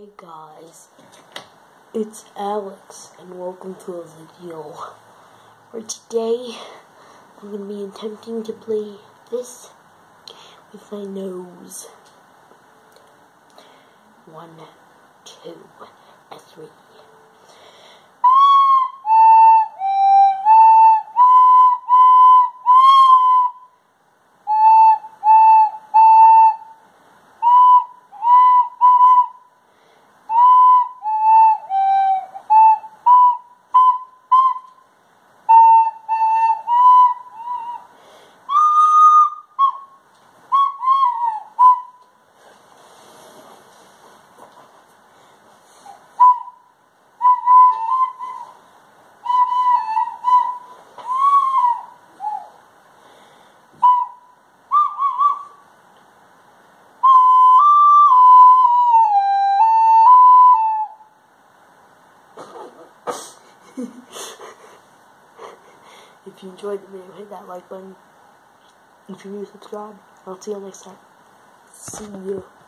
Hey guys, it's Alex and welcome to a video where today I'm going to be attempting to play this with my nose. 1, 2, 3. If you enjoyed the video, hit that like button. If you're new, subscribe. I'll see you next time. See you.